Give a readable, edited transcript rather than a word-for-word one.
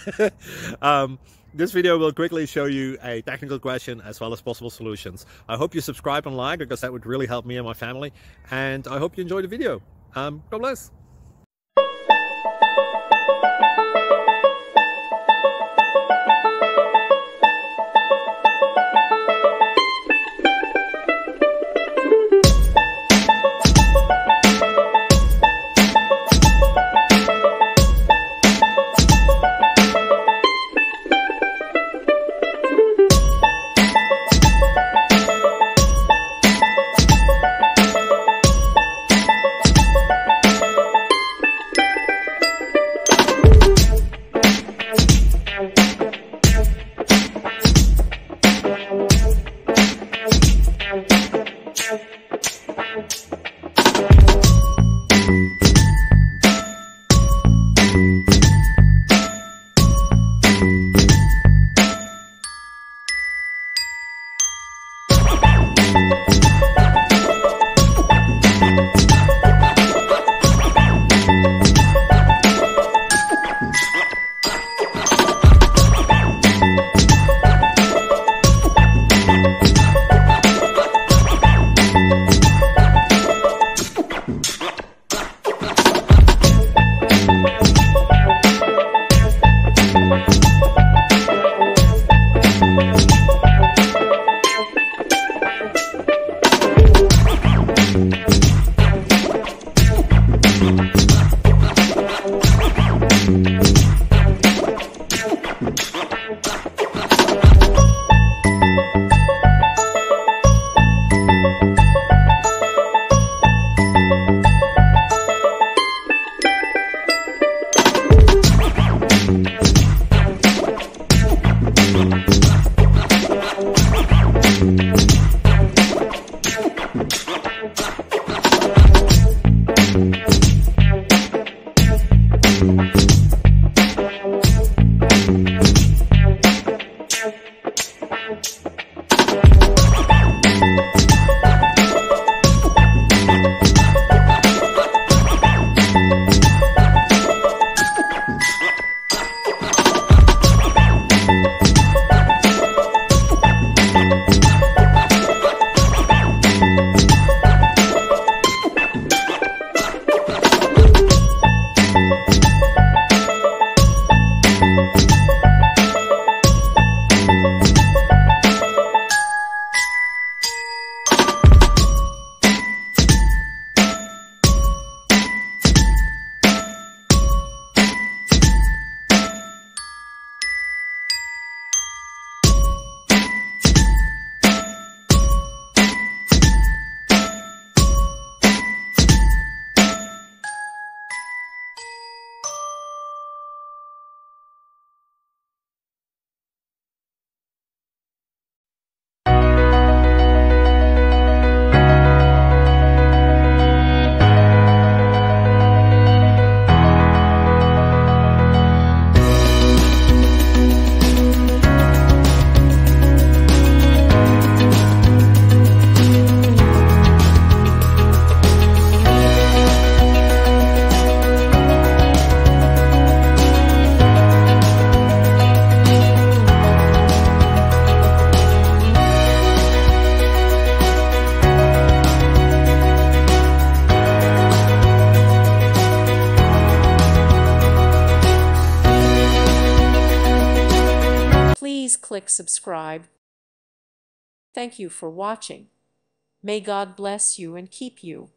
This video will quickly show you a technical question as well as possible solutions. I hope you subscribe and like, because that would really help me and my family. And I hope you enjoy the video. God bless. Please click subscribe. Thank you for watching. May God bless you and keep you.